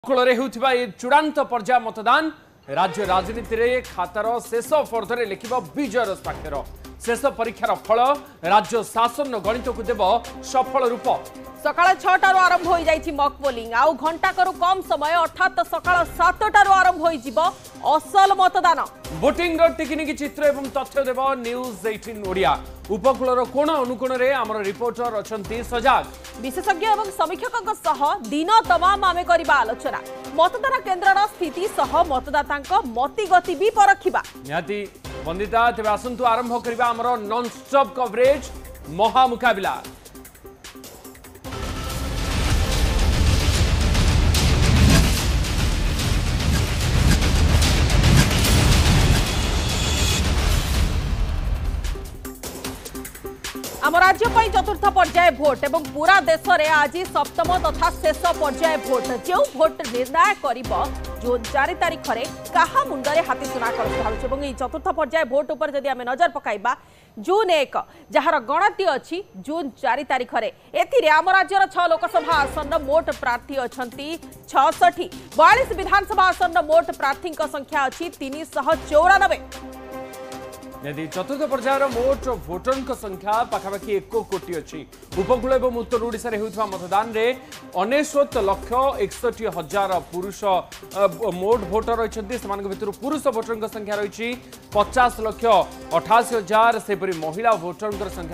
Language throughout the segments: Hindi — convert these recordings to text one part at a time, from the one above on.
उपकूल चूड़ांत पर्याय मतदान राज्य राजनीति रे खातार शेष फर्दरे लिखिब विजयर स्वाक्षर शेष परीक्षार फल राज्य शासन गणित को देव सफल रूप। सकाळ 6टारू आरंभ हो जाइछि मॉक पोलिंग आउ घंटा करू कम समय अर्थात सकाळ 7टारू आरंभ हो जिवो असल मतदान। वोटिंग टिकिनिकी चित्र एवं तथ्य देव न्यूज 18 ओडिया। उपकूलर कोण अनुकोण रे आमर रिपोर्टर अछंती सजाग। विशेषज्ञ एवं समीक्षकक सह दिन तमाम आमे करिबा आलोचना मतदान केन्द्रर स्थिति सह मतदातांक मति गति भी परखिबा। निहाती वंदिता तेबे आसंतु आरंभ करिबा आमर नॉन स्टॉप कवरेज महा मुकाबला। आम राज्य चतुर्थ पर्याय भोट एवं पूरा देश में आज सप्तम तथा शेष पर्याय भोट जो भोट निर्णय कर जून 4 तारिख में क्या मुंडे हाथीसुना कर चतुर्थ पर्याय भोट उपर जदि आम नजर पकाइबा जून 1 जार गणति अच्छी जून 4 तारिख में एम राज्यर 6 लोकसभा आसन मोट प्रार्थी अच्छा 66 42 विधानसभा आसन मोट प्रार्थी संख्या अच्छी 394। यदि चतुर्थ पर्यायर मोट भोटर संख्या पाखापाखि 1 कोटी अच्छी। उपकूल और उत्तर ओडिशा रे होउथवा मतदान रे 69,61,000 पुरुष मोट भोटर रही भर पुरुष भोटर संख्या रही 50,88,000 सेपरी महिला भोटर संख्या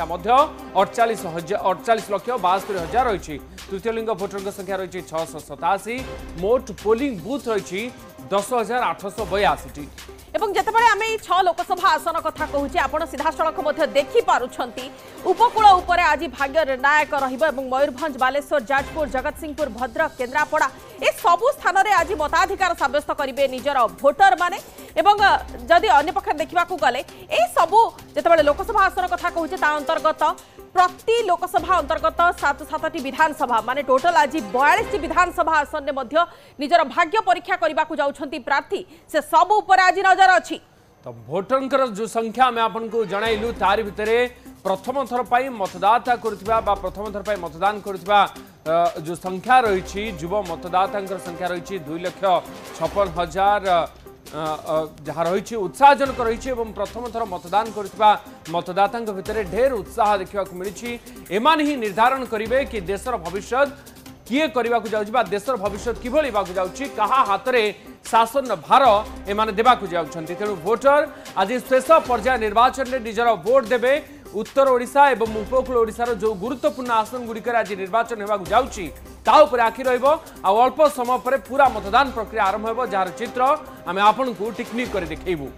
48,62,000 रही। तृतीय लिंग भोटर संख्या रही 687। मोट पोलिंग बूथ रही 10,882। एवं जितेबाला आम 6 लोकसभा आसन कथा कहूचे आपण सीधा सड़क देखि पारुछंती उपकूल उपरे आज भाग्य निर्णायक रहिबो एवं मयूरभंज बालेश्वर जाजपुर जगतसिंहपुर भद्रक केन्द्रापड़ा ए सबु स्थान रे आज मताधिकार साब्यस्त करिवे निजर भोटर माने। एवं जदि अन्य पक्ष देखा गले ए सबु जितेबाला लोकसभा आसन कथा कहूचे ता अंतर्गत प्रति लोकसभा अंतर्गत 7 विधानसभा माने टोटल आज 42 विधानसभा आसन में मध्य निजर भाग्य परीक्षा करने को जाउछंती प्रार्थी से सब ऊपर आज नजर अच्छी। तो भोटर जो संख्या मैं आपको जनइलु तार भितर प्रथम थर पर मतदाता करुवा प्रथम थर पर मतदान करुवा जो संख्या रही युव मतदाता संख्या रही 2,56,000 जहाँ रही उत्साहजनक रही। प्रथम थर मतदान करुवा मतदाता भितर ढेर उत्साह देखा मिली। एमान ही निर्धारण करेंगे कि देशर भविष्य किए करने को जाऊँ देशर भविष्य किभली जाऊँगी कहा हाथ में शासन भार एमाने देवाकू जाउछंती। तेणु भोटर आज शेष पर्याय निर्वाचन में निजर भोट देवे। उत्तर ओडिशा एवं उपकूल ओडिशार जो गुरुत्वपूर्ण आसन गुड़िक आज निर्वाचन होगा जाऊँगी ताऊपर आखि रहिबो आ अल्प समय पर पूरा मतदान प्रक्रिया आरंभ होबो जार चित्र आमे आपन को टिकनिक कर देखैबू।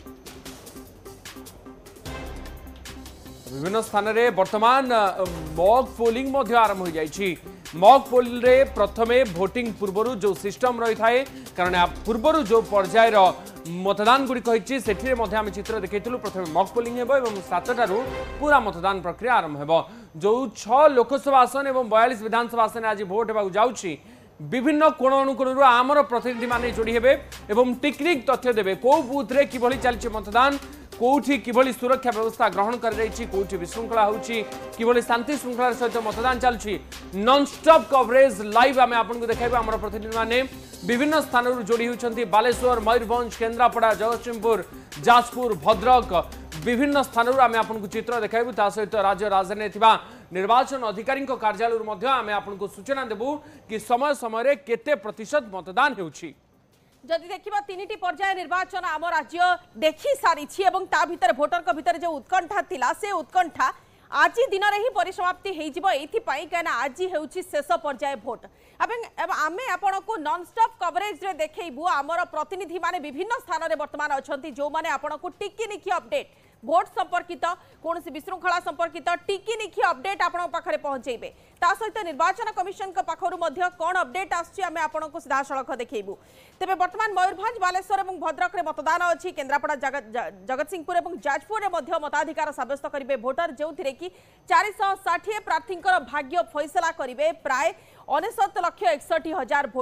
विभिन्न स्थान रे वर्तमान मॉक पोलिंग मध्य आरंभ हो जाइछि। मॉक पोल रे प्रथमे वोटिंग पूर्व जो सिस्टम रही थाए कारण पूर्व जो पर्यायर मतदान गुड़िक होइछि सेठी रे आम चित्र देखैथिलु। प्रथमे मॉक पोलिंग हेबो एवं 7टारू पूरा मतदान प्रक्रिया आरंभ हेबो। जो 6 लोकसभा आसन एवं 42 विधानसभा आसन आज भोट हेबाकू जाउछि विभिन्न कोण अनुकोण आमर प्रतिनिधि माने जोड़ी हेबे एवं टेक्निक तथ्य देबे को बूथ रे किभली चलछि मतदान कोठी किभली सुरक्षा व्यवस्था ग्रहण कर रही कोठी विशृंखला होउछि किभली शांति श्रृंखला सहित मतदान चलछि। नॉन स्टॉप कवरेज लाइव आमे आपन को देखाइबा हमर प्रतिनिधि माने विभिन्न स्थान जोड़ी होउछंती बालेश्वर मयूरभंज केन्द्रापड़ा जगतसिंहपुर जाजपुर भद्रक विभिन्न स्थान आमे आपन को चित्र देखाइबु। ता सहित राज्य राजधानी थिबा निर्वाचन अधिकारी कार्यालय मध्य आमे आपन को सूचना देबु कि समय समय केते प्रतिशत मतदान होउछि। जदि देखा 3टी पर्याय निर्वाचन आम राज्य देखि सारी भोटर भीतर जो उत्कंठा थिला से उत्कंठा आज दिन में ही परिसमाप्ति कहीं आज होउछि शेष पर्याय भोट। आमे आपण को नॉन स्टॉप कवरेज रे देखैबु आमर प्रतिनिधि माने विभिन्न स्थान में वर्तमान अच्छी जो मैंने आपण को टिकिनिखी अपडेट भोट संपर्कित कौन विशृंखला संपर्कित टिकिनिखी अपडेट आपण पाखरे पहुंचेबे। ता सहित निर्वाचन कमिशन पाखरु मध्य कौन अपडेट आछि आमे आपण को सीधा सड़क देखैबु। तेबे वर्तमान मयूरभंज बालेश्वर और भद्रक रे मतदान अच्छी केन्द्रापड़ा जगतसिंहपुर और जाजपुर रे मध्य मताधिकार साब्यस्त करिवे भोटर जो कि 460 प्रार्थी भाग्य फैसला करिवे प्राय 69,61,000 भोटर।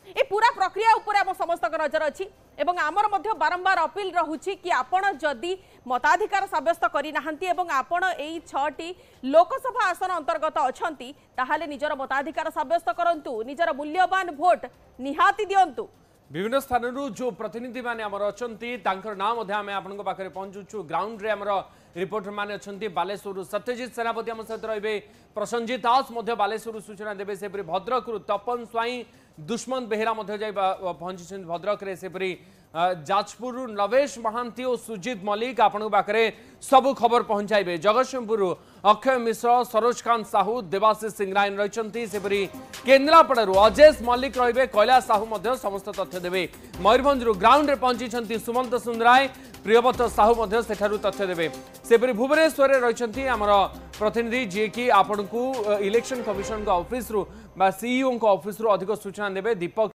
ए पूरा प्रक्रिया ऊपर आम समस्त नजर अच्छी एवं आमर मध्य बारंबार अपील रहुछि कि आपण जदि मताधिकार साब्यस्त करि नाहंती एवं आपण एई 6टी लोकसभा आसन अंतर्गत अछंती ताहाले निजर मताधिकार साब्यस्त करंतु निजर मूल्यवान भोट निहाती दियंतु। विभिन्न स्थान जो प्रतिनिधि माने आमर अछंती तांकर नाम मध्य आमे आपनको पाखरे पहुंचुछु ग्राउंड रे आमर रिपोर्टर माने अछंती बालेश्वर सत्यजित सेनापति आम सहित रहिबे प्रसंजित दास मध्य बालेश्वर सूचना देबे सेपरि भद्रक तपन स्वाई दुष्मंत बेहेरा मध्य जाई पहुंची भद्रक रे सेपरि जाजपुर नवेश महांती और सुजित मल्लिक आपण पाखे सबु खबर पहुंचाइबे जगतसिंहपुर अक्षय मिश्र सरोजकांत साहू देवाशीष सिंगरायन रही सेपरी केन्द्रापड़ू अजेश मल्लिक रे कैलाश साहू मध्य समस्त तथ्य देवे मयूरभंज ग्राउंड रे पहुंची सुमंत सुंदराय प्रियव्रत साहू सेठारु तथ्य देवे सेपरी भुवनेश्वर रही आमर प्रतिनिधि जी कि आपण को election commission office CEO office अधिक सूचना देवे दीपक